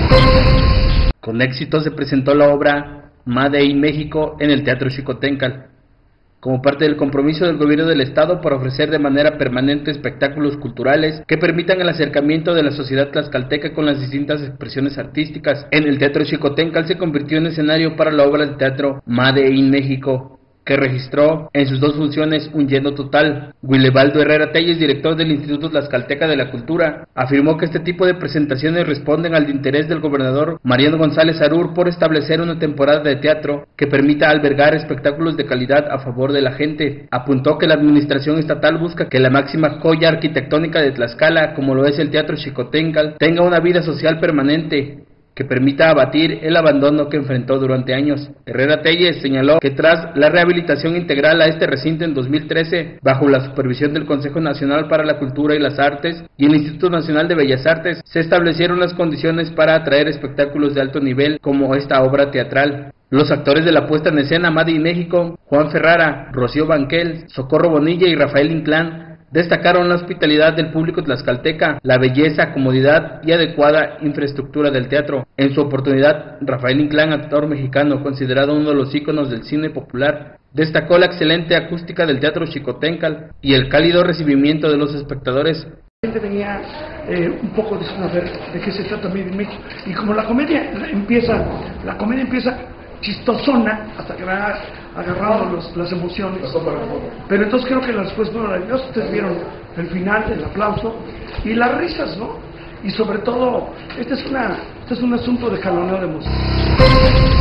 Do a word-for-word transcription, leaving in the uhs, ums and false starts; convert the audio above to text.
Con éxito se presentó la obra Made in México en el Teatro Xicoténcatl, como parte del compromiso del gobierno del estado para ofrecer de manera permanente espectáculos culturales que permitan el acercamiento de la sociedad tlaxcalteca con las distintas expresiones artísticas. En el Teatro Xicoténcatl se convirtió en escenario para la obra de teatro Made in México, que registró en sus dos funciones un lleno total. Guilebaldo Herrera Telles, director del Instituto Tlaxcalteca de la Cultura, afirmó que este tipo de presentaciones responden al interés del gobernador Mariano González Harur por establecer una temporada de teatro que permita albergar espectáculos de calidad a favor de la gente. Apuntó que la administración estatal busca que la máxima joya arquitectónica de Tlaxcala, como lo es el Teatro Xicoténcatl, tenga una vida social permanente que permita abatir el abandono que enfrentó durante años. Herrera Telles señaló que tras la rehabilitación integral a este recinto en dos mil trece, bajo la supervisión del Consejo Nacional para la Cultura y las Artes y el Instituto Nacional de Bellas Artes, se establecieron las condiciones para atraer espectáculos de alto nivel como esta obra teatral. Los actores de la puesta en escena Made in México, Juan Ferrara, Rocío Banquel, Socorro Bonilla y Rafael Inclán, destacaron la hospitalidad del público tlaxcalteca, la belleza, comodidad y adecuada infraestructura del teatro. En su oportunidad, Rafael Inclán, actor mexicano considerado uno de los íconos del cine popular, destacó la excelente acústica del Teatro Xicoténcatl y el cálido recibimiento de los espectadores. La gente venía eh, un poco de a ver de qué se trata Made in México, y como la comedia empieza, la comedia empieza chistosona hasta que va agarrando los, las emociones, pero entonces creo que las respuestas fueron maravillosas. Ustedes vieron el final, el aplauso y las risas, ¿no? Y sobre todo, este es una este es un asunto de jaloneo de música.